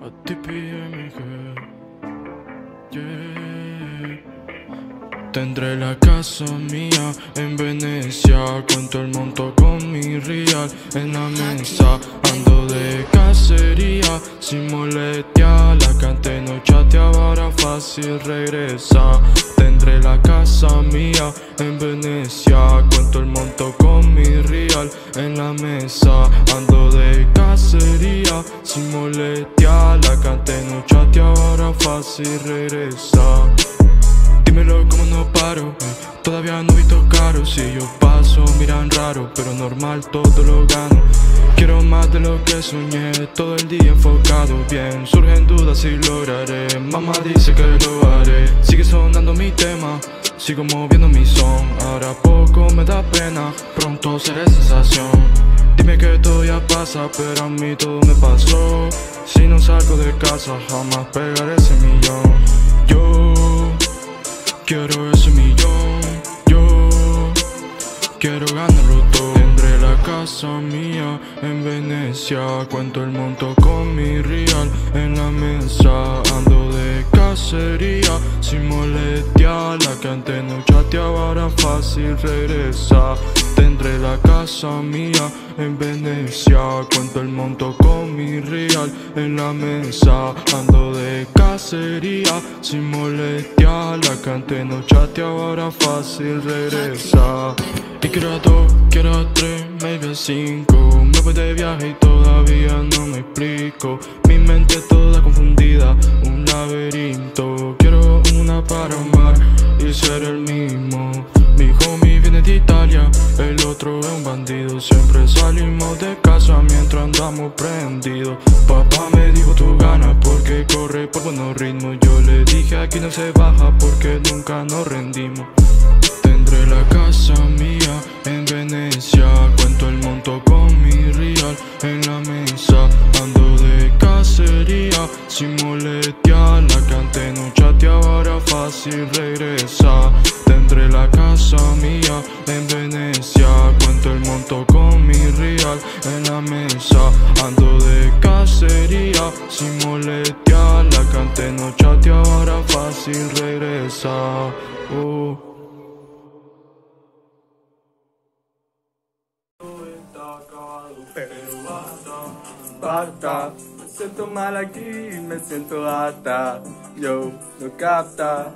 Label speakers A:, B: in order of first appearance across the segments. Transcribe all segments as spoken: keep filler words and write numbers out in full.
A: A T P M G, yeah. Tendré la casa mía en Venecia, cuento el monto con mi real en la mesa. Ando de cacería sin molestia, la canté no chateaba, ahora fácil regresa. Tendré la casa mía en Venecia, cuento el monto con mi real en la mesa. Ando de cacería sin molestia, la canté no chateaba, ahora fácil regresa. Dímelo como no paro, todavía no he visto caro. Si yo paso miran raro, pero normal todo lo gano. Quiero más de lo que soñé, todo el día enfocado bien. Surgen dudas y lograré, mamá dice que lo haré. Sigue sonando mi tema, sigo moviendo mi son. Ahora poco me da pena, pronto seré sensación. Dime que todo ya pasa, pero a mí todo me pasó. Si no salgo de casa jamás pegaré ese millón. Yo quiero ese millón, yo quiero ganarlo todo. Tendré la casa mía en Venecia, cuento el monto con mi real en la mesa. Ando de cacería sin molestia, la que antes no chateaba ahora fácil regresa. Tendré la casa mía en Venecia, cuento el monto con mi real en la mesa. Ando de cacería sin molestia, la que antes no chateaba ahora fácil regresa. Y quiero a dos, quiero a tres, maybe a cinco. Me voy de viaje y todavía no me explico. Mi mente toda confundida, un laberinto. Quiero una para amar y ser el mismo. Mi homie viene de Italia, el otro es un bandido. Siempre salimos de casa mientras andamos prendidos. Papá me dijo tú ganas porque corre por buenos ritmos. Yo le dije aquí no se baja porque nunca nos rendimos. Tendré la casa mía en Venecia, cuento el monto con mi real en la mesa. Ando de cacería sin molestia, la que antes no chateaba ahora fácil regresa. Tendré la casa mía en Venecia, cuento el monto con mi real en la mesa. Ando de cacería sin molestia, la que antes no chateaba ahora fácil regresa. uh.
B: Pero basta, basta. Me siento mal aquí, me siento hasta. Yo, no capta,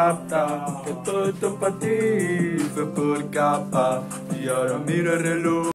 B: capta que todo esto para ti fue por capa. Y ahora miro el reloj.